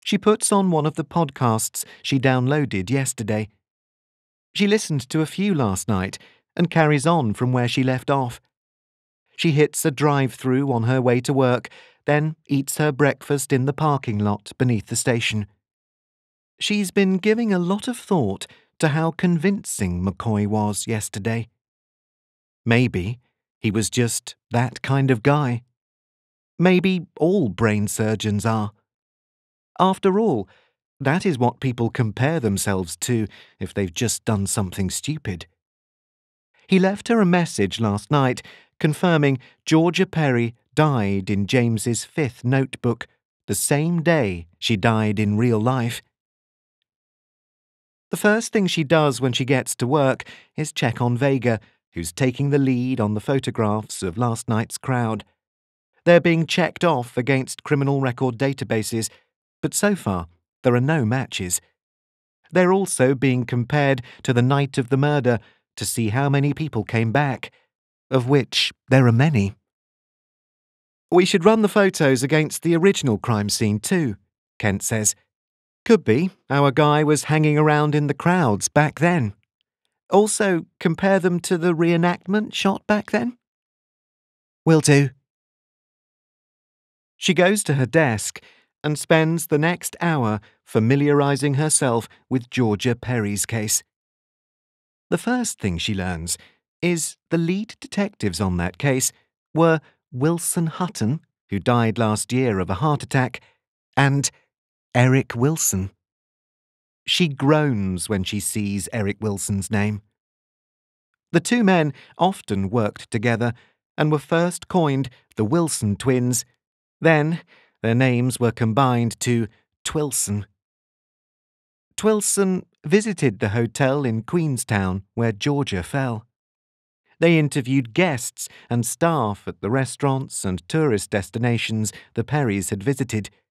She puts on one of the podcasts she downloaded yesterday. She listened to a few last night and carries on from where she left off. She hits a drive-through on her way to work, then eats her breakfast in the parking lot beneath the station. She's been giving a lot of thought to how convincing McCoy was yesterday. Maybe he was just that kind of guy. Maybe all brain surgeons are. After all, that is what people compare themselves to if they've just done something stupid. He left her a message last night confirming Georgia Perry died in James's 5th notebook, the same day she died in real life. The first thing she does when she gets to work is check on Vega, who's taking the lead on the photographs of last night's crowd. They're being checked off against criminal record databases, but so far there are no matches. They're also being compared to the night of the murder to see how many people came back, of which there are many. We should run the photos against the original crime scene too, Kent says. Could be our guy was hanging around in the crowds back then. Also, compare them to the reenactment shot back then. Will do. She goes to her desk and spends the next hour familiarizing herself with Georgia Perry's case. The first thing she learns is the lead detectives on that case were Wilson Hutton, who died last year of a heart attack, and Eric Wilson. She groans when she sees Eric Wilson's name. The two men often worked together and were first coined the Wilson twins. Then their names were combined to Twilson. Twilson visited the hotel in Queenstown where Georgia fell. They interviewed guests and staff at the restaurants and tourist destinations the Perrys had visited.